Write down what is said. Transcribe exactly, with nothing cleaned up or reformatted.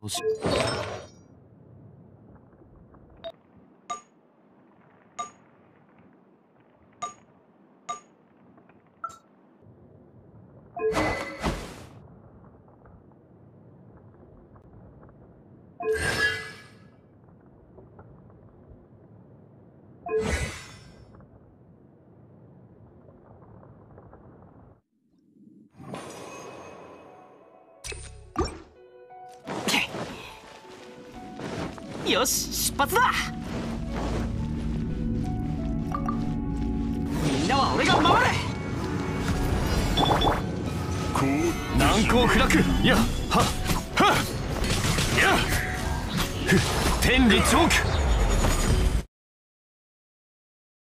よし。よし、出発だ。みんなは俺が守れ。こう難攻不落。やっはっはっやっ天理チョーク。